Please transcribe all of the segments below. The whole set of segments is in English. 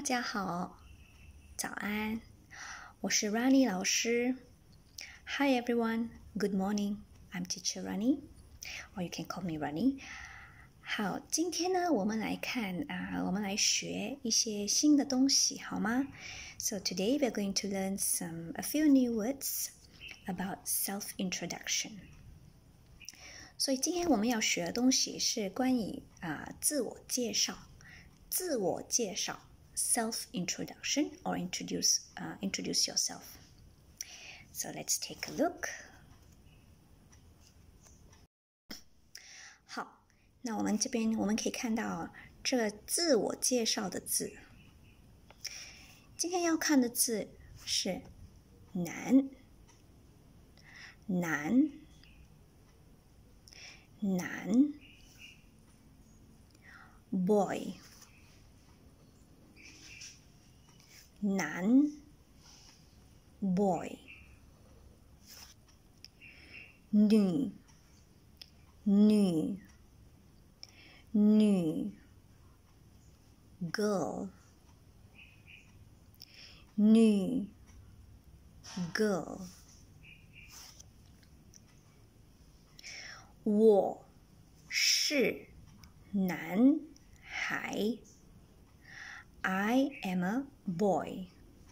家好，早安，我是 Rani 老师。Hi everyone, good morning. I'm Teacher Rani, or you can call me Rani. 好，今天呢，我们来我们来学一些新的东西，好吗？ So today we're going to learn a few new words about self-introduction. 所以今天我们要学的东西是关于自我介绍。自我介绍 self-introduction or introduce yourself. So let's take a look. 好，那我们这边我们可以看到这个自我介绍的字。今天要看的字是男 boy 男 boy 女 girl 女 girl 我是男孩 I am a boy.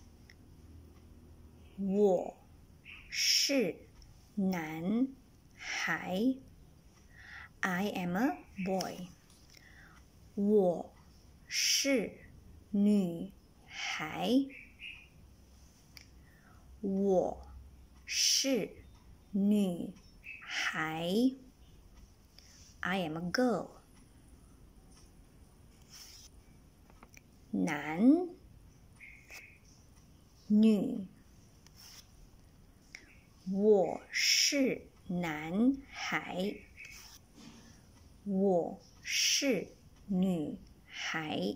我是男孩 I am a boy. 我是女孩我是女孩 I am a girl. 男女我是男孩我是女孩。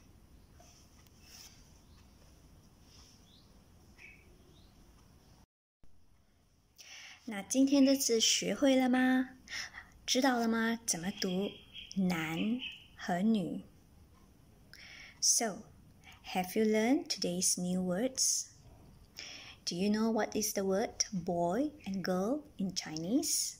那今天的字学会了吗？知道了吗？怎么读男和女？ So, have you learned today's new words? Do you know what is the word boy and girl in Chinese?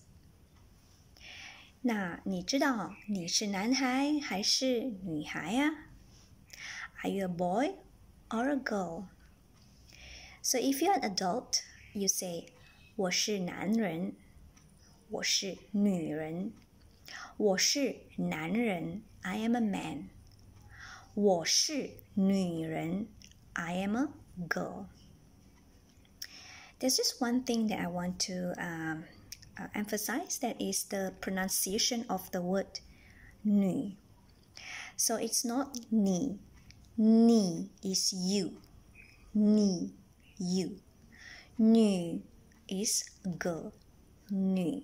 那你知道你是男孩还是女孩呀？ Are you a boy or a girl? So if you're an adult, you say 我是男人，我是女人，我是男人 I am a man. 我是女人 I am a girl. There's just one thing that I want to emphasize, that is the pronunciation of the word 女. So it's not ni. Ni is you. Ni, you. 女 is girl. 女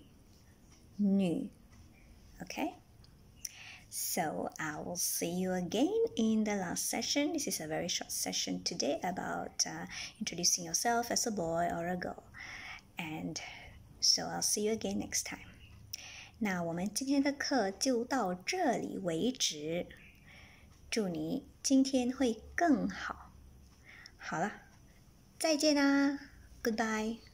Okay? So I will see you again in the last session. This is a very short session today about introducing yourself as a boy or a girl. And so I'll see you again next time. 那我们今天的课就到这里为止。祝你今天会更好。好了，再见啦 ，Goodbye。